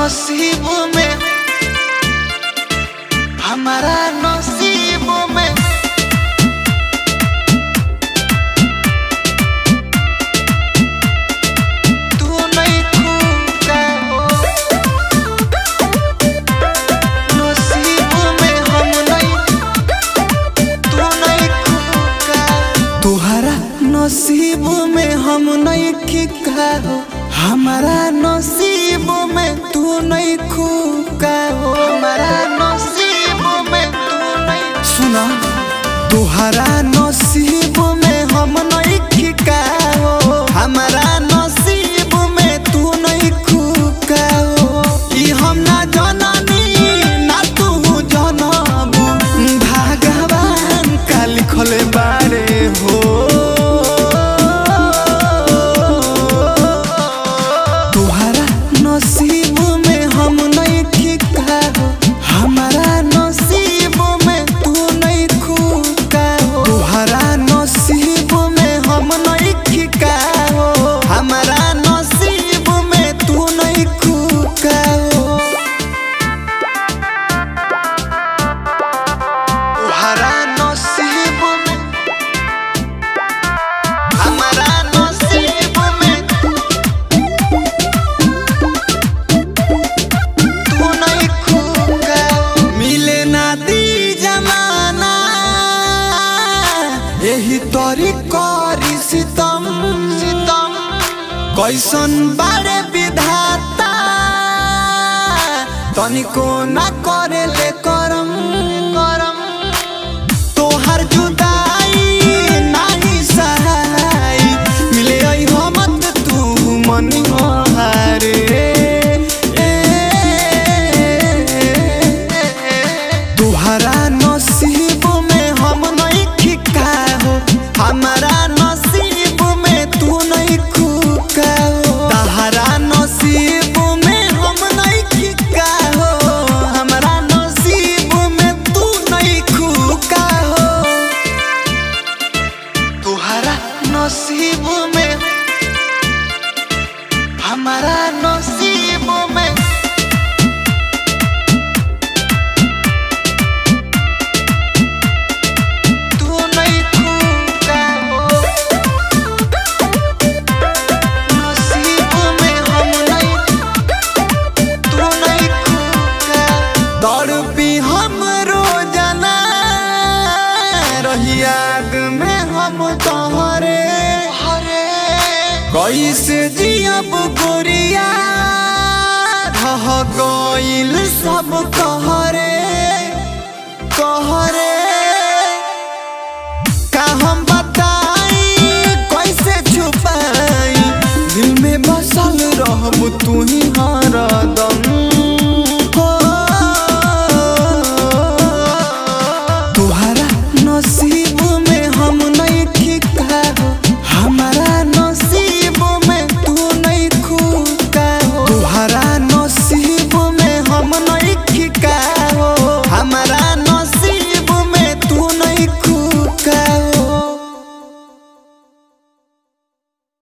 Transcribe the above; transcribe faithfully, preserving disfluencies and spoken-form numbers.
नसीब में, हमारा नसीब में तू नहीं खुदा हो। नसीब में हम नहीं, तू नहीं खुदा। तुहरा नसीब में हम नहीं खिका हो, हमारा नसीब में तू नहीं खुका हो। हमारा नसीब में तू नहीं, सुना तुहरा नसीब में हम नहीं खिका हो, हमारा नसीब में तू नहीं खुका हो। ई हम ना जननी ना तू जनबू, भगवान का लिखले बारे हो। नसीब में हम नहीं खिका हो, हमारा नसीब में तू नहीं खुका हो। तुहरा नसीब में हम नहीं खिका हो, हमारा नसीब में तू नहीं खुका हो। तुहरा नसीब में, हमारा नसीब में यही तोरी करी सितम सितम, कैसन बारे विधाता तनिको ना करे ले करम करम। तोहर जुदाई नहीं सहाई, मिले आई हमत तू मन हारे। तुहरा नसीब में हम नहीं खिका हो, हमारा नसीब में तू नहीं खुका हो। तहरा नसीब में हम नहीं खिका हो, हमारा नसीब में तू नहीं खुका हो। तुहरा नसीब में, हमारा नसीब में याद में हम तोहरे हरे। कैसे जियब गोरिया रह गइल सब कहरे कहरे। का हम बताई कैसे छुपाई, दिल में बसल रहब तू ही हरदम।